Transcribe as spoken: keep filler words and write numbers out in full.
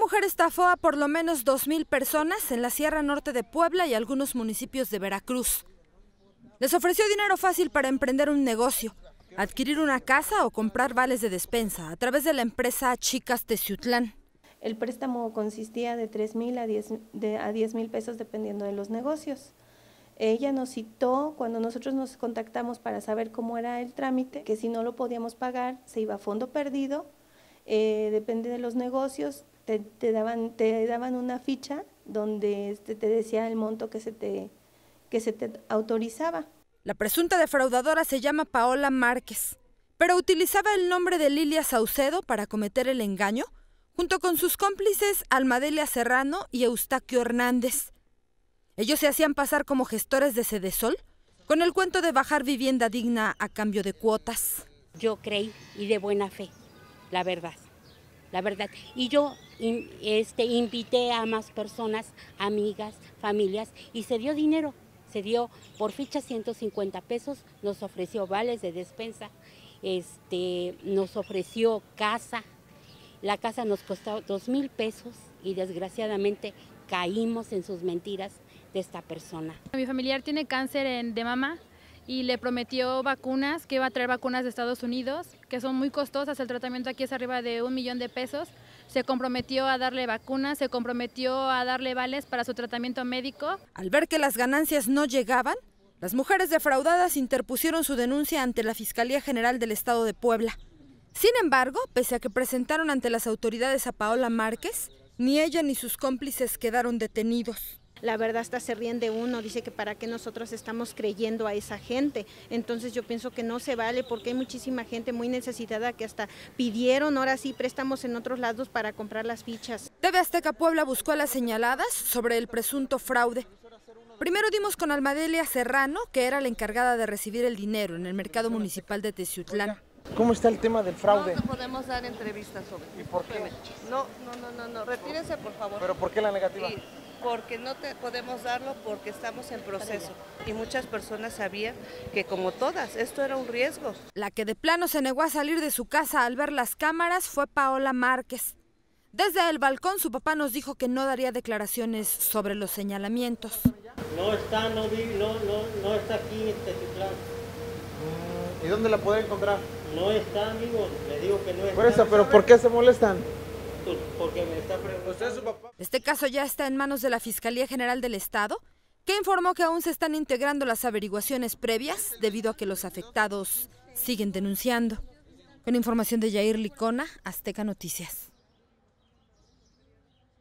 mujer estafó a por lo menos dos mil personas en la Sierra Norte de Puebla y algunos municipios de Veracruz. Les ofreció dinero fácil para emprender un negocio, adquirir una casa o comprar vales de despensa a través de la empresa Chicas Teciutlán. El préstamo consistía de tres mil a diez mil pesos dependiendo de los negocios. Ella nos citó cuando nosotros nos contactamos para saber cómo era el trámite, que si no lo podíamos pagar se iba a fondo perdido, eh, depende de los negocios, te, te, daban, te daban una ficha donde te, te decía el monto que se, te, que se te autorizaba. La presunta defraudadora se llama Paola Márquez, pero utilizaba el nombre de Lilia Saucedo para cometer el engaño, junto con sus cómplices Almadelia Serrano y Eustaquio Hernández. Ellos se hacían pasar como gestores de Sedesol, con el cuento de bajar vivienda digna a cambio de cuotas. Yo creí, y de buena fe, la verdad, la verdad. Y yo este, invité a más personas, amigas, familias, y se dio dinero. Se dio por ficha ciento cincuenta pesos, nos ofreció vales de despensa, este, nos ofreció casa. La casa nos costó dos mil pesos y desgraciadamente caímos en sus mentiras de esta persona. Mi familiar tiene cáncer en, de mama y le prometió vacunas, que iba a traer vacunas de Estados Unidos, que son muy costosas, el tratamiento aquí es arriba de un millón de pesos. Se comprometió a darle vacunas, se comprometió a darle vales para su tratamiento médico. Al ver que las ganancias no llegaban, las mujeres defraudadas interpusieron su denuncia ante la Fiscalía General del Estado de Puebla. Sin embargo, pese a que presentaron ante las autoridades a Paola Márquez, ni ella ni sus cómplices quedaron detenidos. La verdad hasta se ríen de uno, dice que para qué nosotros estamos creyendo a esa gente. Entonces yo pienso que no se vale porque hay muchísima gente muy necesitada que hasta pidieron ahora sí préstamos en otros lados para comprar las fichas. T V Azteca Puebla buscó a las señaladas sobre el presunto fraude. Primero dimos con Almadelia Serrano, que era la encargada de recibir el dinero en el mercado municipal de Teciutlán. ¿Cómo está el tema del fraude? No, no podemos dar entrevistas sobre ¿Y por qué? No, no, no, no, no, retírese por favor. ¿Pero por qué la negativa? Sí, porque no te podemos darlo porque estamos en proceso y muchas personas sabían que como todas, esto era un riesgo. La que de plano se negó a salir de su casa al ver las cámaras fue Paola Márquez. Desde el balcón su papá nos dijo que no daría declaraciones sobre los señalamientos. No está, no, vi, no, no, no está aquí en Teciutlán. ¿Y dónde la podré encontrar? No está, amigo, le digo que no está. Por eso, pero ¿por qué se molestan? Pues porque me está preguntando. ¿Usted es su papá? Este caso ya está en manos de la Fiscalía General del Estado, que informó que aún se están integrando las averiguaciones previas debido a que los afectados siguen denunciando. Con información de Yair Licona, Azteca Noticias.